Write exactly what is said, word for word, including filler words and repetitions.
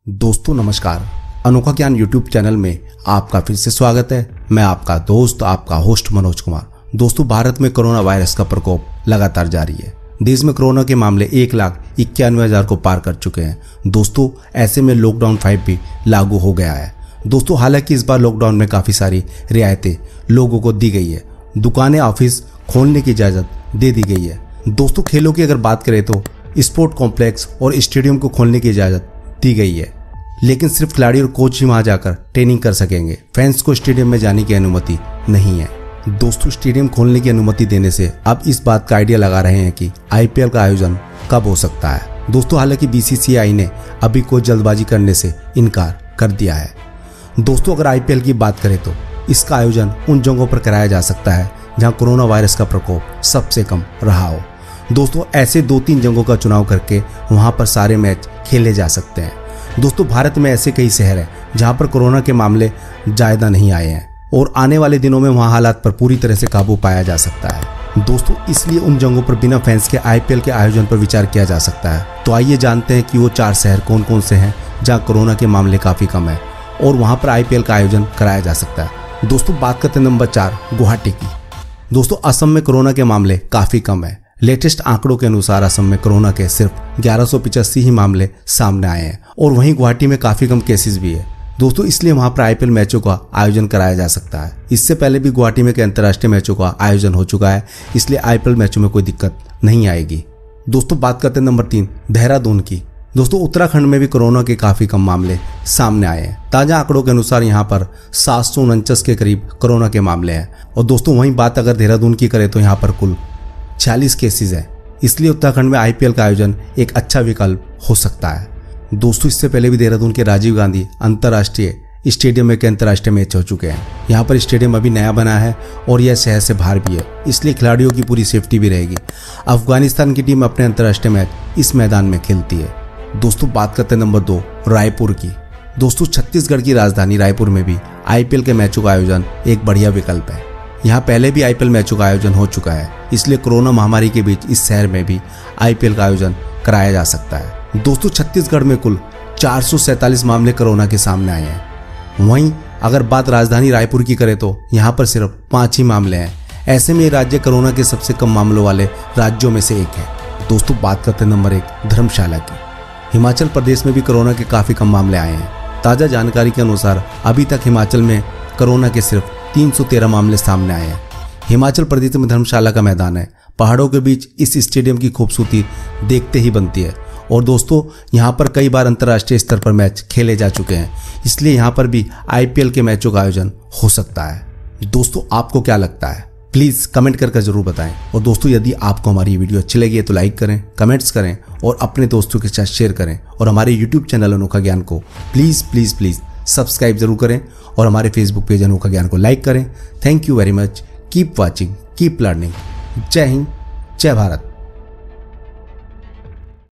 दोस्तों नमस्कार, अनोखा ज्ञान यूट्यूब चैनल में आपका फिर से स्वागत है। मैं आपका दोस्त आपका होस्ट मनोज कुमार। दोस्तों, भारत में कोरोना वायरस का प्रकोप लगातार जारी है। देश में कोरोना के मामले एक लाख इक्यानवे हजार को पार कर चुके हैं। दोस्तों, ऐसे में लॉकडाउन फाइव भी लागू हो गया है। दोस्तों, हालांकि इस बार लॉकडाउन में काफी सारी रियायतें लोगों को दी गई है। दुकानें, ऑफिस खोलने की इजाजत दे दी गई है। दोस्तों, खेलों की अगर बात करें तो स्पोर्ट कॉम्प्लेक्स और स्टेडियम को खोलने की इजाजत दी गई है, लेकिन सिर्फ खिलाड़ी और कोच ही वहां जाकर ट्रेनिंग कर सकेंगे। फैंस को स्टेडियम में जाने की अनुमति नहीं है। दोस्तों, स्टेडियम खोलने की अनुमति देने से अब इस बात का आइडिया लगा रहे हैं कि आईपीएल का आयोजन कब हो सकता है। दोस्तों, हालांकि बीसीसीआई ने अभी कोई जल्दबाजी करने से इनकार कर दिया है। दोस्तों, अगर आईपीएल की बात करें तो इसका आयोजन उन जगहों पर कराया जा सकता है जहां कोरोना वायरस का प्रकोप सबसे कम रहा हो। दोस्तों, ऐसे दो तीन जगहों का चुनाव करके वहां पर सारे मैच खेले जा सकते हैं। दोस्तों, भारत में ऐसे कई शहर हैं जहां पर कोरोना के मामले ज्यादा नहीं आए हैं और आने वाले दिनों में वहां हालात पर पूरी तरह से काबू पाया जा सकता है। दोस्तों, इसलिए उन जगहों पर बिना फैंस के आईपीएल के आयोजन पर विचार किया जा सकता है। तो आइए जानते हैं कि वो चार शहर कौन कौन से हैं जहां कोरोना के मामले काफी कम है और वहां पर आईपीएल का आयोजन कराया जा सकता है। दोस्तों, बात करते हैं नंबर चार, गुवाहाटी की। दोस्तों, असम में कोरोना के मामले काफी कम है। लेटेस्ट आंकड़ों के अनुसार असम में कोरोना के सिर्फ ग्यारह सौ पिचासी ही मामले सामने आए हैं और वहीं गुवाहाटी में काफी कम केसेस भी है। दोस्तों, इसलिए वहां पर आईपीएल मैचों का आयोजन कराया जा सकता है। इससे पहले भी गुवाहाटी में कई अंतर्राष्ट्रीय मैचों का आयोजन हो चुका है, इसलिए आईपीएल मैचों में कोई दिक्कत नहीं आएगी। दोस्तों, बात करते हैं नंबर तीन, देहरादून की। दोस्तों, उत्तराखंड में भी कोरोना के काफी कम मामले सामने आए हैं। ताजा आंकड़ों के अनुसार यहाँ पर सात सौ उनचास के करीब कोरोना के मामले हैं और दोस्तों वहीं बात अगर देहरादून की करें तो यहाँ पर कुल छियालीस केसेस हैं। इसलिए उत्तराखंड में आईपीएल का आयोजन एक अच्छा विकल्प हो सकता है। दोस्तों, इससे पहले भी देहरादून के राजीव गांधी अंतर्राष्ट्रीय स्टेडियम में कई अंतर्राष्ट्रीय मैच हो चुके हैं। यहाँ पर स्टेडियम अभी नया बना है और यह शहर से बाहर भी है, इसलिए खिलाड़ियों की पूरी सेफ्टी भी रहेगी। अफगानिस्तान की टीम अपने अंतर्राष्ट्रीय मैच इस मैदान में खेलती है। दोस्तों, बात करते हैं नंबर दो, रायपुर की। दोस्तों, छत्तीसगढ़ की राजधानी रायपुर में भी आईपीएल के मैचों का आयोजन एक बढ़िया विकल्प है। यहाँ पहले भी आईपीएल मैचों का आयोजन हो चुका है, इसलिए कोरोना महामारी के बीच इस शहर में भी आईपीएल का आयोजन कराया जा सकता है। दोस्तों, छत्तीसगढ़ में कुल चार सौ सैंतालीस मामले कोरोना के सामने आए हैं। वहीं अगर बात राजधानी रायपुर की करें तो यहाँ पर सिर्फ पांच ही मामले हैं। ऐसे में ये राज्य कोरोना के सबसे कम मामलों वाले राज्यों में से एक है। दोस्तों, बात करते हैं नंबर एक, धर्मशाला की। हिमाचल प्रदेश में भी कोरोना के काफी कम मामले आए हैं। ताजा जानकारी के अनुसार अभी तक हिमाचल में कोरोना के सिर्फ तीन सौ तेरह मामले सामने आए हैं। हिमाचल प्रदेश में धर्मशाला का मैदान है। पहाड़ों के बीच इस स्टेडियम की खूबसूरती देखते ही बनती है और दोस्तों यहाँ पर कई बार अंतर्राष्ट्रीय स्तर पर मैच खेले जा चुके हैं, इसलिए यहाँ पर भी आईपीएल के मैचों का आयोजन हो सकता है। दोस्तों, आपको क्या लगता है? प्लीज कमेंट करके जरूर बताएं। और दोस्तों, यदि आपको हमारी वीडियो अच्छी लगी है तो लाइक करें, कमेंट्स करें और अपने दोस्तों के साथ शेयर करें। और हमारे यूट्यूब चैनल अनोखा ज्ञान को प्लीज प्लीज प्लीज सब्सक्राइब जरूर करें और हमारे फेसबुक पेज अनोखा ज्ञान को लाइक करें। Thank you very much. Keep watching, keep learning. जय हिंद, जय भारत।